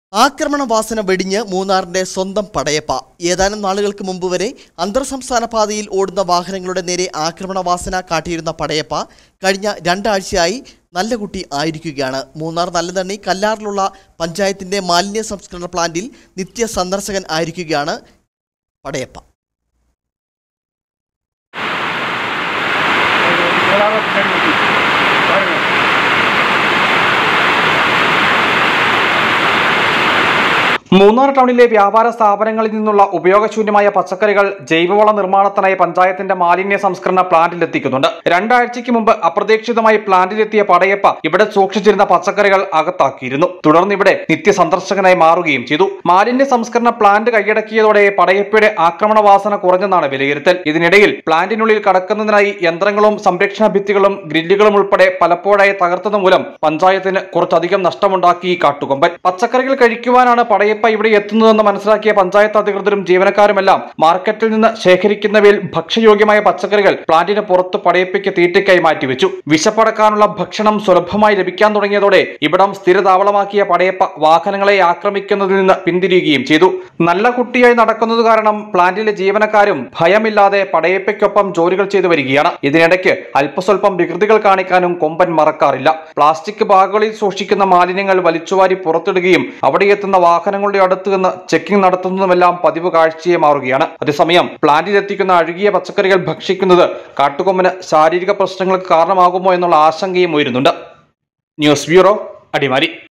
ആക്രമണ വാസന വെടിഞ്ഞ് മൂന്നാറിന്റെ സ്വന്തം പടയപ്പ. ഏതാനും നാളുകൾക്ക് മുമ്പ് വരെ അന്തർ സംസ്ഥാന പാതയിൽ ഓടുന്ന വാഹനങ്ങളുടെ നേരെ ആക്രമണ വാസന കാട്ടിയിരുന്ന പടയപ്പ കഴിഞ്ഞ രണ്ടാഴ്ചയായി നല്ല കുട്ടി ആയിരിക്കുകയാണ്. മൂന്നാർ നല്ലതണ്ണി കല്ലാറിലുള്ള പഞ്ചായത്തിന്റെ മാലിന്യ സംസ്കരണ പ്ലാന്റിൽ നിത്യ സന്ദർശകൻ ആയിരിക്കുകയാണ് പടയപ്പ. മൂന്നാർ ടൗണിലെ വ്യാപാര സ്ഥാപനങ്ങളിൽ നിന്നുള്ള ഉപയോഗശൂന്യമായ പച്ചക്കറികൾ ജൈവവള നിർമ്മാണത്തിനായി പഞ്ചായത്തിന്റെ മാലിന്യ സംസ്കരണ പ്ലാന്റിലെത്തിക്കുന്നുണ്ട്. രണ്ടാഴ്ചയ്ക്ക് മുമ്പ് അപ്രതീക്ഷിതമായി പ്ലാന്റിലെത്തിയ പടയപ്പ ഇവിടെ സൂക്ഷിച്ചിരുന്ന പച്ചക്കറികൾ അകത്താക്കിയിരുന്നു. തുടർന്ന് ഇവിടെ നിത്യ സന്ദർശകനായി മാറുകയും ചെയ്തു. മാലിന്യ സംസ്കരണ പ്ലാന്റ് കൈയടക്കിയതോടെ പടയപ്പയുടെ ആക്രമണ വാസന കുറഞ്ഞെന്നാണ് വിലയിരുത്തൽ. ഇതിനിടയിൽ പ്ലാന്റിനുള്ളിൽ കടക്കുന്നതിനായി യന്ത്രങ്ങളും സംരക്ഷണ ഭിത്തികളും ഗ്രില്ലുകളും ഉൾപ്പെടെ പലപ്പോഴായി തകർത്തത് മൂലം പഞ്ചായത്തിന് കുറച്ചധികം നഷ്ടമുണ്ടാക്കി കാട്ടുകൊമ്പൻ. പച്ചക്കറികൾ കഴിക്കുവാനാണ് പടയപ്പ ഇവിടെ എത്തുന്നതെന്ന് മനസ്സിലാക്കിയ പഞ്ചായത്ത് അധികൃതരും ജീവനക്കാരുമെല്ലാം മാർക്കറ്റിൽ നിന്ന് ശേഖരിക്കുന്നവയിൽ ഭക്ഷ്യയോഗ്യമായ പച്ചക്കറികൾ പ്ലാന്റിന് പുറത്ത് പടയപ്പയ്ക്ക് തീറ്റയ്ക്കായി മാറ്റിവെച്ചു. വിശപ്പടക്കാനുള്ള ഭക്ഷണം സുലഭമായി ലഭിക്കാൻ തുടങ്ങിയതോടെ ഇവിടം സ്ഥിരതാവളമാക്കിയ പടയപ്പ വാഹനങ്ങളെ ആക്രമിക്കുന്നതിൽ നിന്ന് പിന്തിരിയുകയും ചെയ്തു. നല്ല കുട്ടിയായി നടക്കുന്നത് കാരണം പ്ലാന്റിലെ ജീവനക്കാരും ഭയമില്ലാതെ പടയപ്പയ്ക്കൊപ്പം ജോലികൾ ചെയ്തു വരികയാണ്. ഇതിനിടയ്ക്ക് അല്പസ്വല്പം വികൃതികൾ കാണിക്കാനും കൊമ്പൻ മറക്കാറില്ല. പ്ലാസ്റ്റിക് ബാഗുകളിൽ സൂക്ഷിക്കുന്ന മാലിന്യങ്ങൾ വലിച്ചുവാരി പുറത്തിടുകയും അവിടെ എത്തുന്ന വാഹനങ്ങൾ അടുത്ത് നിന്ന് ചെക്കിംഗ് നടത്തുന്നതുമെല്ലാം പതിവ് കാഴ്ചയെ മാറുകയാണ്. അതേസമയം പ്ലാന്റിലെത്തിക്കുന്ന അഴുകിയ പച്ചക്കറികൾ ഭക്ഷിക്കുന്നത് കാട്ടുകൊമ്പന് ശാരീരിക പ്രശ്നങ്ങൾക്ക് കാരണമാകുമോ എന്നുള്ള ആശങ്കയും ഉയരുന്നുണ്ട്. News bureau, Adimali.